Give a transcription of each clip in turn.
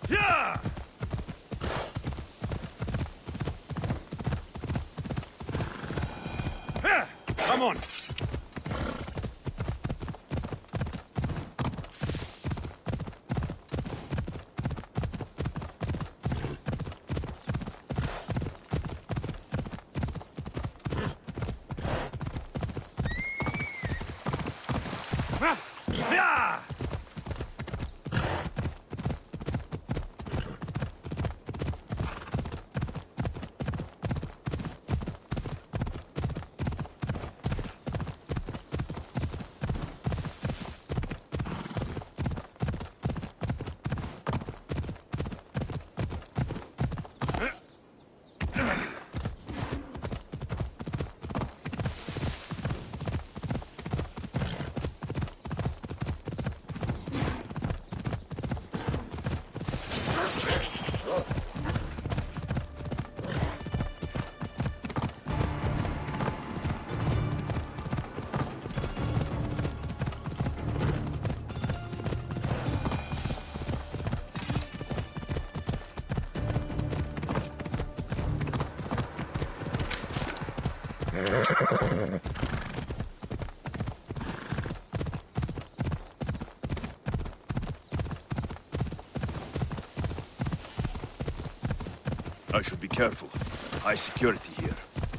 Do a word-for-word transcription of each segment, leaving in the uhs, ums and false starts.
Yeah! Yeah! Come on! Yeah! I should be careful. High security here.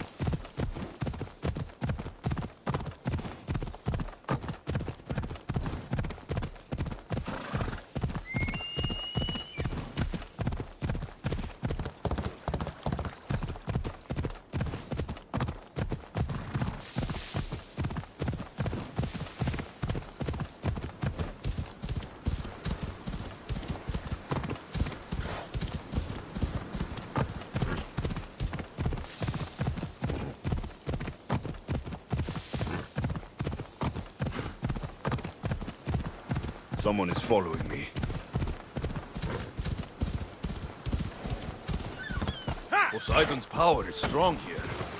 Someone is following me. Poseidon's power is strong here.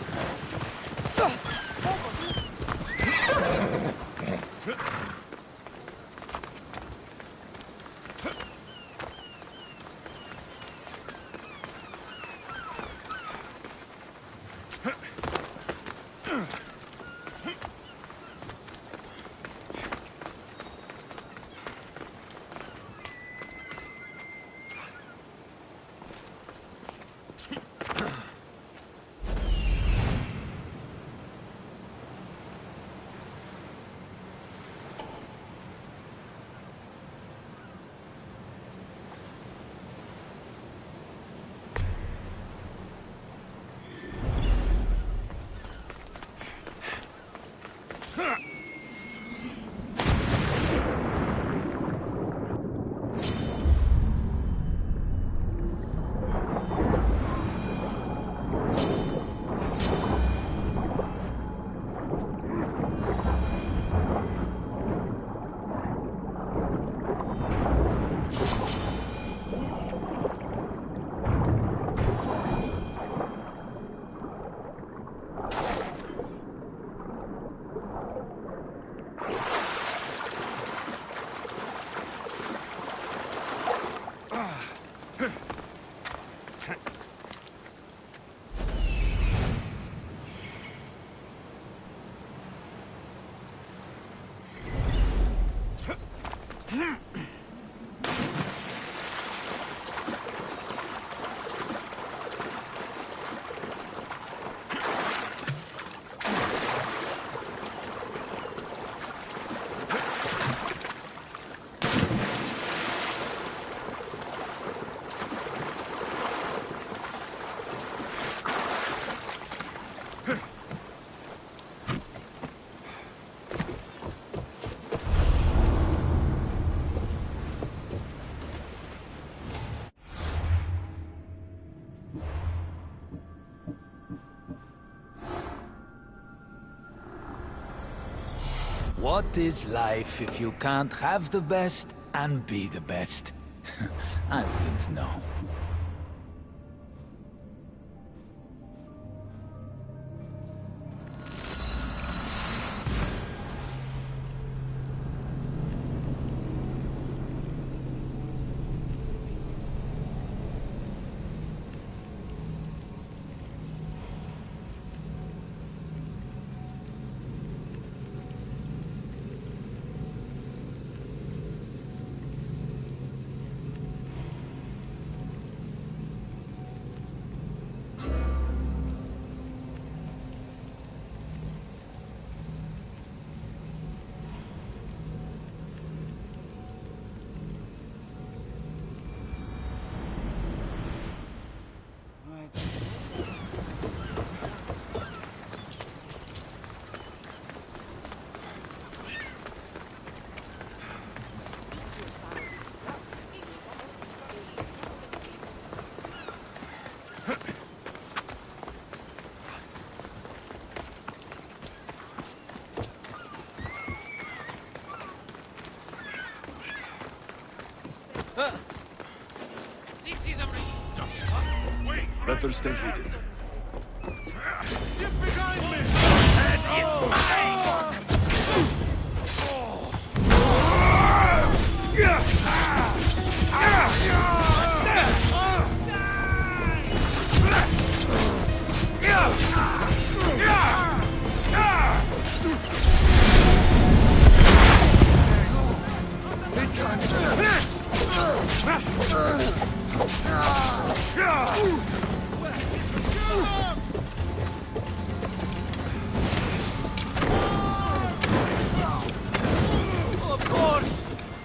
What is life if you can't have the best and be the best? I wouldn't know. Better stay hidden. Get behind me! Of course!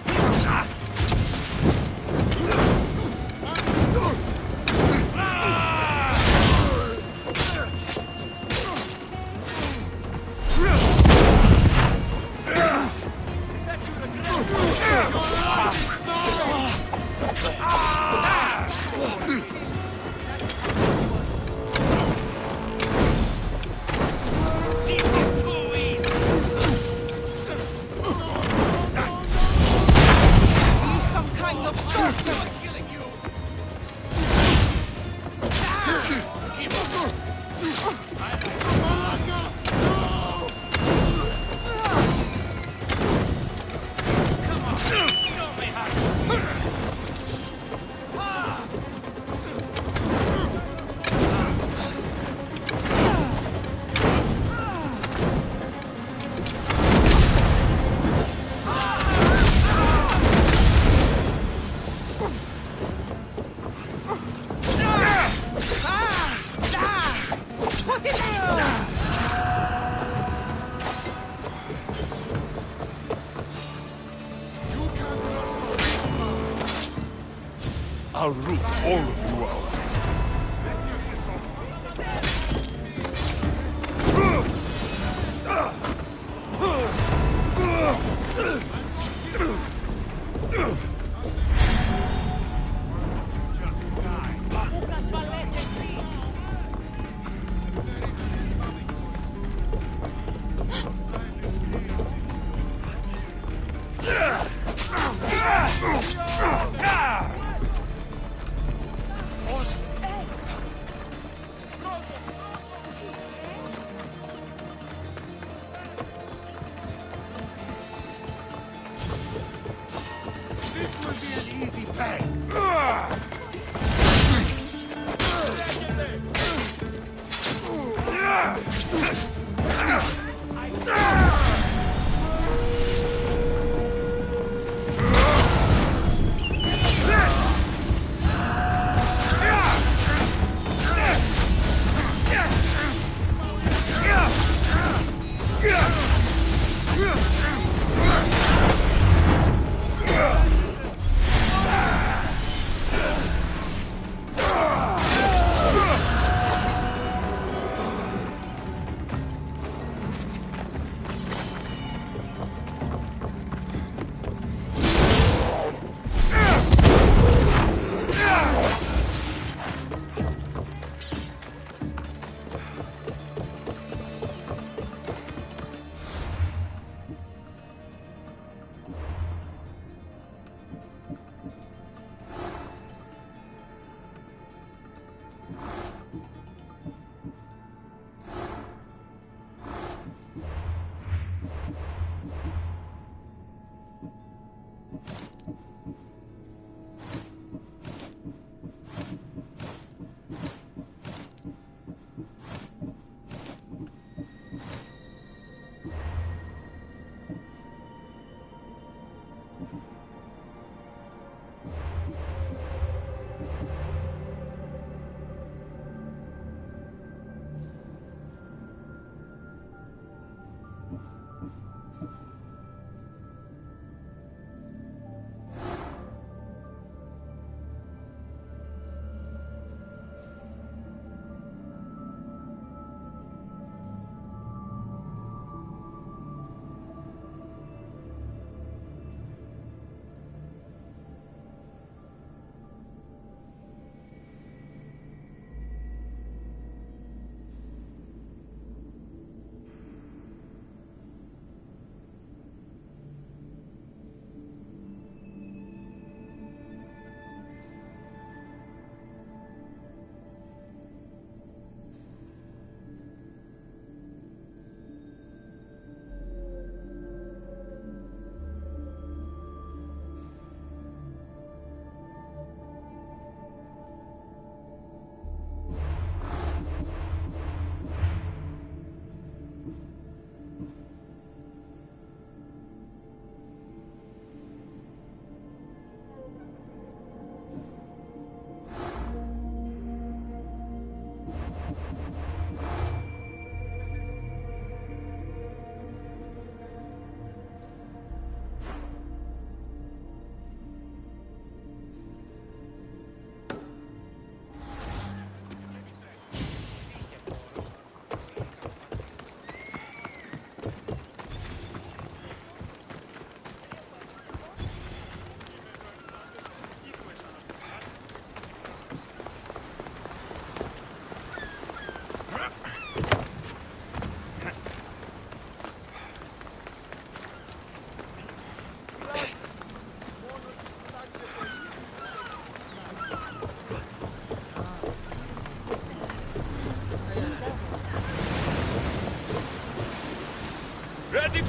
Some kind of sorcerer! I'll root all of you out. This will be an easy pay.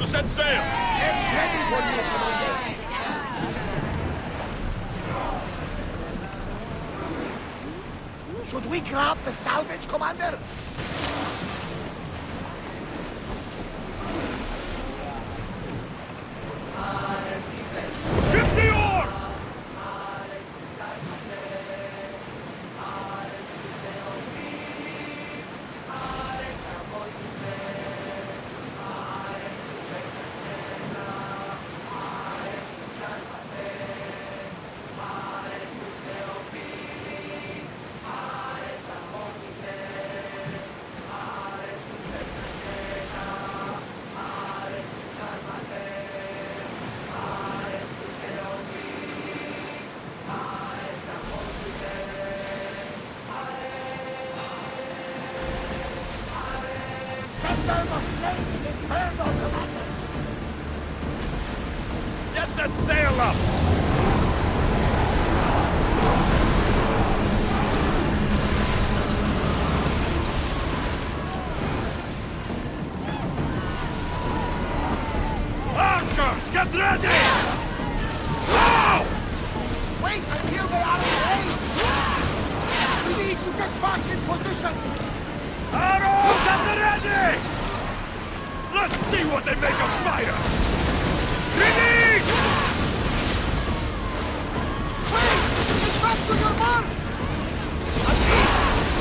to set sail! It's ready for you, Commander. Should we grab the salvage, Commander? Ship the oars! Get that sail up! Archers, get ready! Now! Wait until they are engaged! We need to get back in position! Arrows at the ready! Let's see what they make of fire! Ready! Wait! Get back to your marks! At least!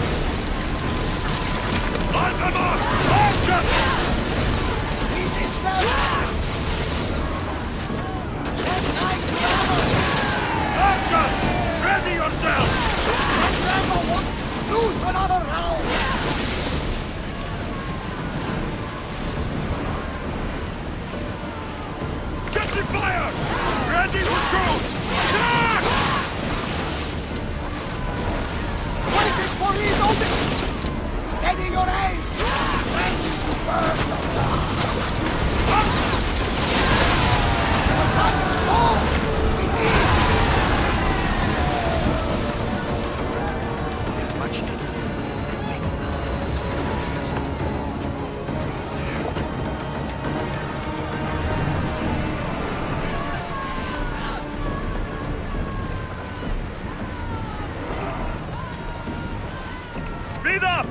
Light them up! Archers! It is them! Get nine together! Archers! Ready yourselves! Let them one! Lose another round! Fire! Ready for shoot! Attack! Waiting for reloading! Steady your aim! Ready to burn the blast! Attack is full! We need! There's much to do. And make it. Speed up!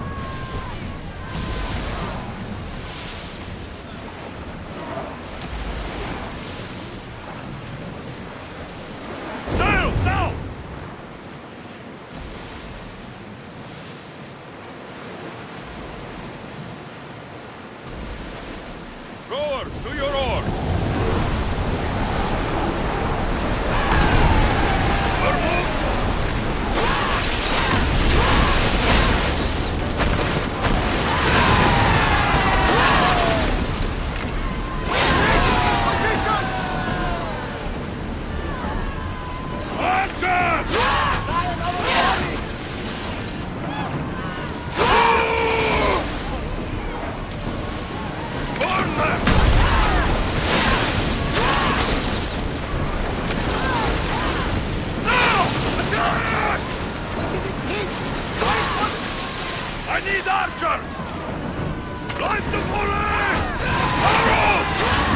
Sails now! Rowers, to your oars! Vermouth! I need archers! Light the foray! Arrows!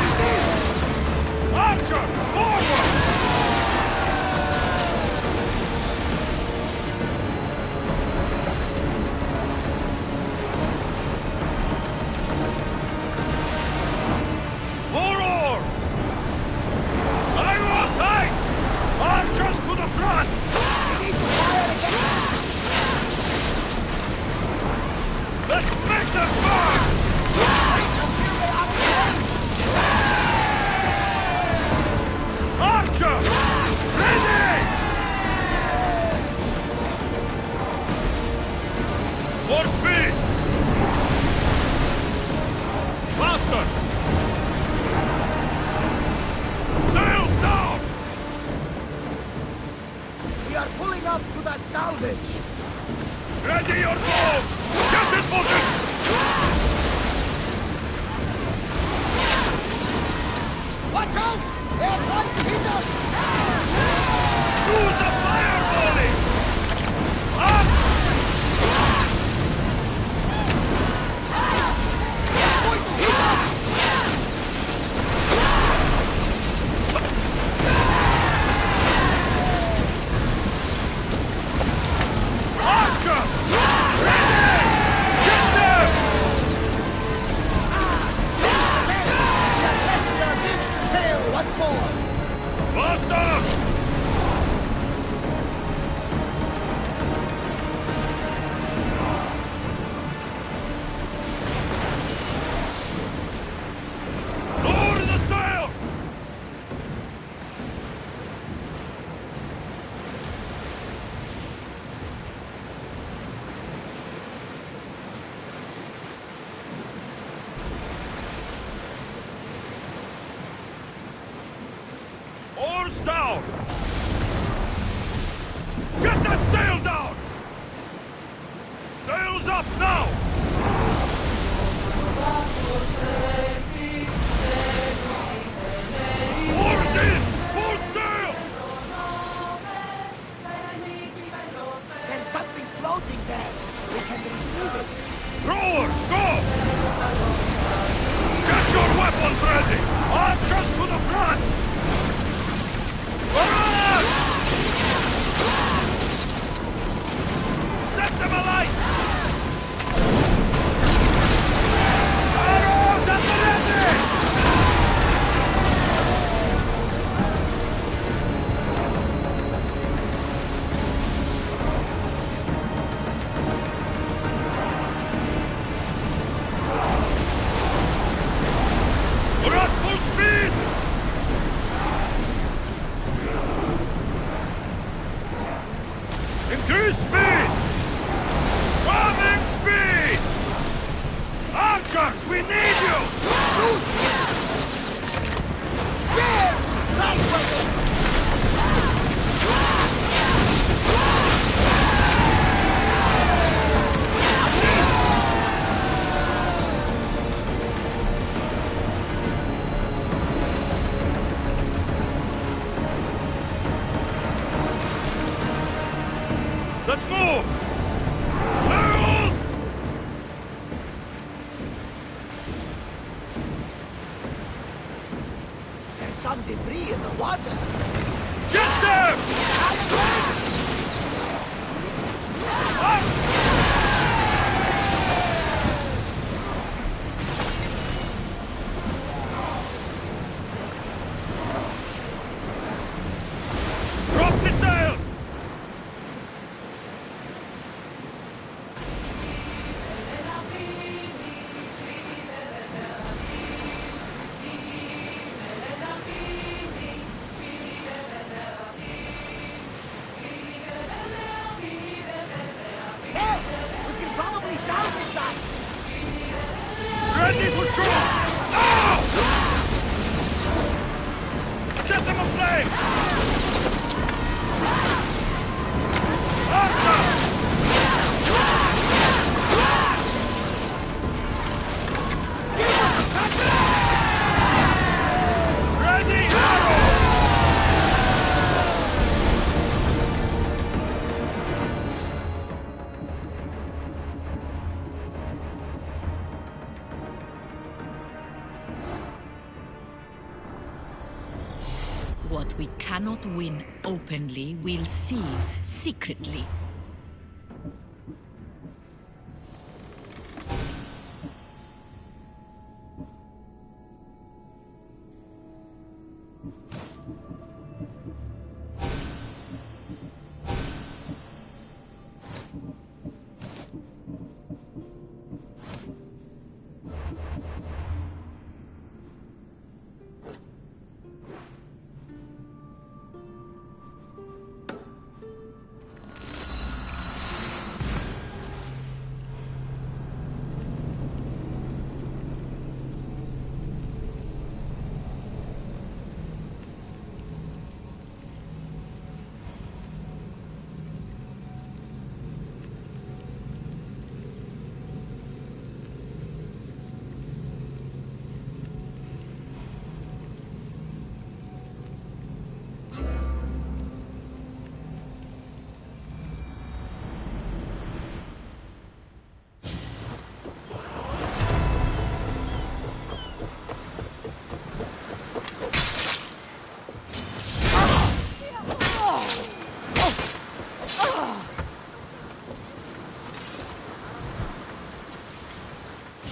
Archers, forward! More oars! I want tight! Archers to the front! We need to fire again! Let's make them burn! Wait until they are engaged! Archer! Ready! More speed! Faster! Sails down! We are pulling up to that salvage! Ready your bows! Get in position! Watch out! They are trying to hit us! Use a fire volley! Up! They are going to hit us! down! Get that sail down! Sails up now! Oars in! Full sail! There's something floating there. We can retrieve it. Rowers, go! Get your weapons ready! Archers to the front! Run! Set them alight! Arrows at the ready! We're at full speed! Increase speed! Bombing speed! Archers, we need you! Yes! Light weapons! Let's move! Sails! There's some debris in the water. Get them! Up! Drop the sail! Hey! We can probably salvage that! Ready to shoot! Now! Set them aflame! Archer! Ready, arrow! What we cannot win openly, we'll seize secretly.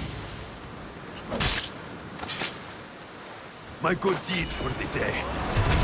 My good deed for the day.